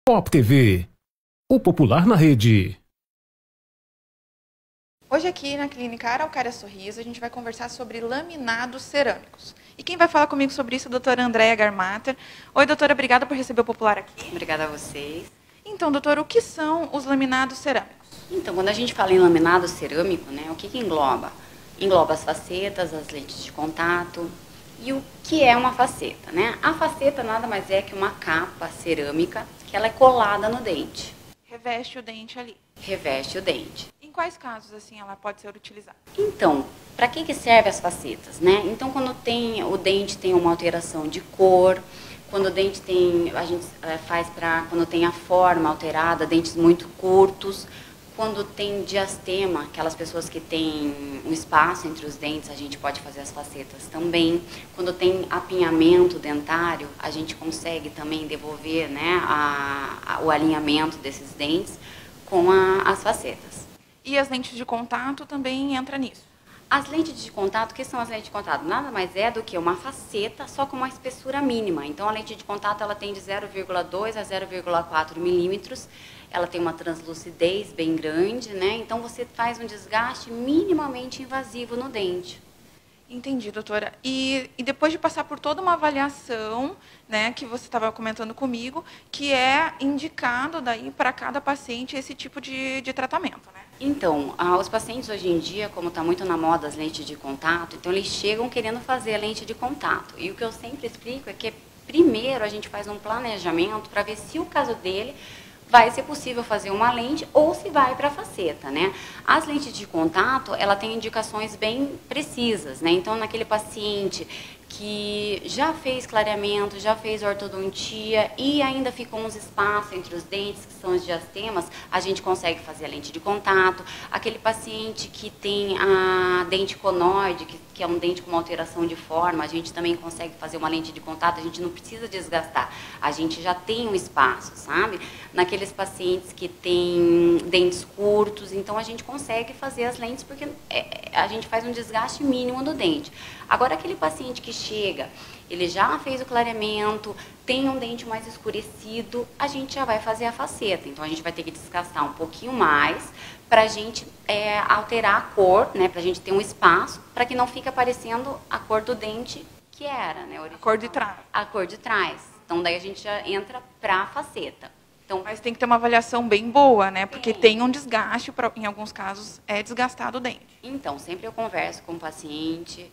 Pop TV, o popular na rede. Hoje aqui na Clínica Araucária Sorriso, a gente vai conversar sobre laminados cerâmicos. E quem vai falar comigo sobre isso é a doutora Andréia Garmater. Oi, doutora, obrigada por receber o popular aqui. Obrigada a vocês. Então, doutora, o que são os laminados cerâmicos? Então, quando a gente fala em laminado cerâmico, né, o que engloba? Engloba as facetas, as lentes de contato. E o que é uma faceta, né? A faceta nada mais é que uma capa cerâmica que ela é colada no dente. Reveste o dente ali. Reveste o dente. Em quais casos, assim, ela pode ser utilizada? Então, para que servem as facetas, né? Então, quando o dente tem uma alteração de cor, quando o dente tem, a gente faz para quando tem a forma alterada, dentes muito curtos, quando tem diastema, aquelas pessoas que têm um espaço entre os dentes, a gente pode fazer as facetas também. Quando tem apinhamento dentário, a gente consegue também devolver, né, o alinhamento desses dentes com as facetas. E as lentes de contato também entram nisso? As lentes de contato, o que são as lentes de contato? Nada mais é do que uma faceta, só com uma espessura mínima. Então, a lente de contato ela tem de 0,2 a 0,4 milímetros. Ela tem uma translucidez bem grande, né? Então, você faz um desgaste minimamente invasivo no dente. Entendi, doutora. E depois de passar por toda uma avaliação, né, que você estava comentando comigo, que é indicado daí para cada paciente esse tipo de tratamento, né? Então, os pacientes hoje em dia, como está muito na moda as lentes de contato, então eles chegam querendo fazer a lente de contato. E o que eu sempre explico é que primeiro a gente faz um planejamento para ver se o caso dele vai ser possível fazer uma lente ou se vai para a faceta, né? As lentes de contato, ela tem indicações bem precisas, né? Então, naquele paciente que já fez clareamento, já fez ortodontia e ainda ficou uns espaços entre os dentes, que são os diastemas, a gente consegue fazer a lente de contato. Aquele paciente que tem a dente conoide, que é um dente com uma alteração de forma, a gente também consegue fazer uma lente de contato, a gente não precisa desgastar, a gente já tem um espaço, sabe? Naqueles pacientes que têm dentes curtos, então a gente consegue fazer as lentes porque a gente faz um desgaste mínimo do dente. Agora, aquele paciente que chega, ele já fez o clareamento, tem um dente mais escurecido, a gente já vai fazer a faceta. Então, a gente vai ter que desgastar um pouquinho mais para a gente alterar a cor, né? Para a gente ter um espaço, para que não fique aparecendo a cor do dente que era, né? Original. A cor de trás. A cor de trás. Então, daí a gente já entra para a faceta. Então, mas tem que ter uma avaliação bem boa, né? Porque tem um desgaste, em alguns casos, é desgastado o dente. Então, sempre eu converso com o paciente,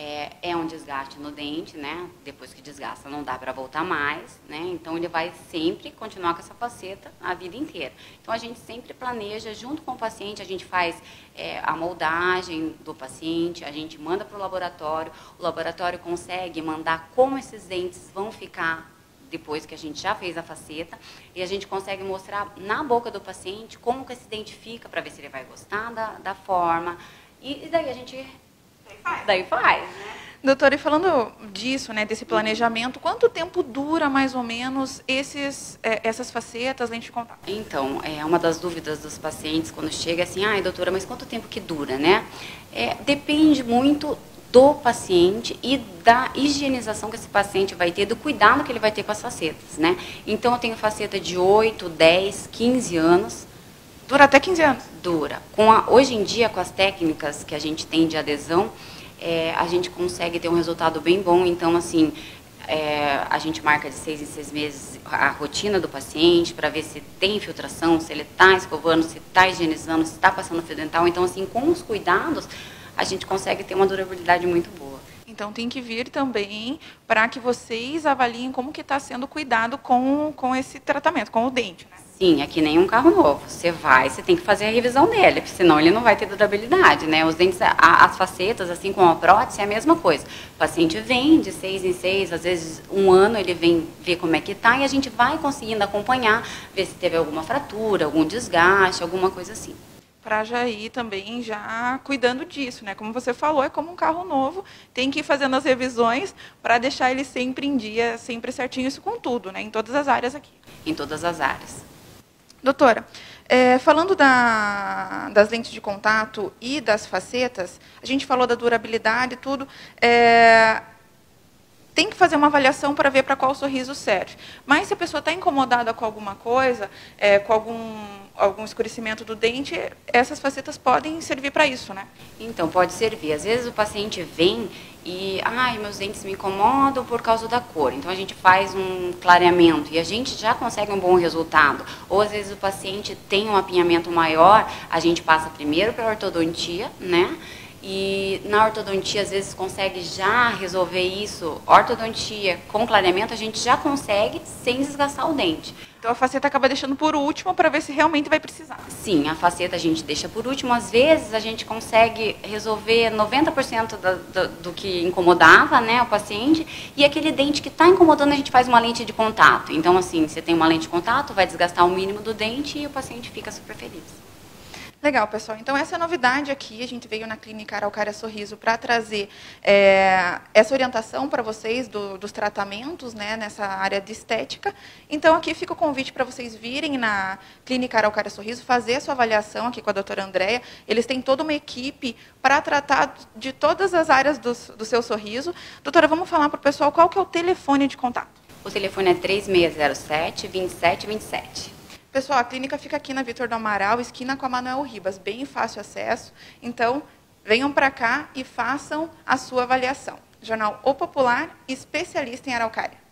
é um desgaste no dente, né? Depois que desgasta não dá para voltar mais, né? Então, ele vai sempre continuar com essa faceta a vida inteira. Então, a gente sempre planeja, junto com o paciente, a gente faz a moldagem do paciente, a gente manda para o laboratório consegue mandar como esses dentes vão ficar depois que a gente já fez a faceta, e a gente consegue mostrar na boca do paciente como que esse dente fica, para ver se ele vai gostar da forma, e daí a gente daí faz, né? Doutora, e falando disso, né, desse planejamento, quanto tempo dura mais ou menos essas facetas, lentes de contato? Então, uma das dúvidas dos pacientes quando chega é assim, ai doutora, mas quanto tempo que dura, né? Depende muito do paciente e da higienização que esse paciente vai ter, do cuidado que ele vai ter com as facetas, né? Então, eu tenho faceta de 8, 10, 15 anos. Dura até 15 anos? Dura. Hoje em dia, com as técnicas que a gente tem de adesão, a gente consegue ter um resultado bem bom. Então, assim, a gente marca de 6 em 6 meses a rotina do paciente para ver se tem infiltração, se ele está escovando, se está higienizando, se está passando fio dental. Então, assim, com os cuidados, a gente consegue ter uma durabilidade muito boa. Então, tem que vir também para que vocês avaliem como que está sendo cuidado com esse tratamento, com o dente, né? Sim, é que nem um carro novo. Você tem que fazer a revisão dele, porque senão ele não vai ter durabilidade, né? Os dentes, as facetas, assim como a prótese, é a mesma coisa. O paciente vem de 6 em 6, às vezes um ano ele vem ver como é que está, e a gente vai conseguindo acompanhar, ver se teve alguma fratura, algum desgaste, alguma coisa assim. Para já ir também já cuidando disso, né? Como você falou, é como um carro novo, tem que ir fazendo as revisões para deixar ele sempre em dia, sempre certinho, isso com tudo, né? Em todas as áreas aqui. Em todas as áreas. Doutora, falando das lentes de contato e das facetas, a gente falou da durabilidade e tudo. tem que fazer uma avaliação para ver para qual sorriso serve. Mas se a pessoa está incomodada com alguma coisa, com algum escurecimento do dente, essas facetas podem servir para isso, né? Então, pode servir. Às vezes o paciente vem e, meus dentes me incomodam por causa da cor. Então, a gente faz um clareamento e a gente já consegue um bom resultado. Ou, às vezes, o paciente tem um apinhamento maior, a gente passa primeiro para a ortodontia, né? E na ortodontia, às vezes, consegue já resolver isso. Ortodontia com clareamento, a gente já consegue sem desgastar o dente. Então, a faceta acaba deixando por último para ver se realmente vai precisar. Sim, a faceta a gente deixa por último. Às vezes, a gente consegue resolver 90% do que incomodava, né, o paciente. E aquele dente que está incomodando, a gente faz uma lente de contato. Então, assim, você tem uma lente de contato, vai desgastar o mínimo do dente e o paciente fica super feliz. Legal, pessoal. Então, essa é a novidade aqui. A gente veio na Clínica Araucária Sorriso para trazer essa orientação para vocês dos tratamentos, né, nessa área de estética. Então, aqui fica o convite para vocês virem na Clínica Araucária Sorriso, fazer a sua avaliação aqui com a doutora Andréia. Eles têm toda uma equipe para tratar de todas as áreas do seu sorriso. Doutora, vamos falar para o pessoal qual que é o telefone de contato. O telefone é 3607-2727. Pessoal, a clínica fica aqui na Vitor do Amaral, esquina com a Manuel Ribas, bem fácil acesso. Então, venham para cá e façam a sua avaliação. Jornal O Popular, especialista em araucária.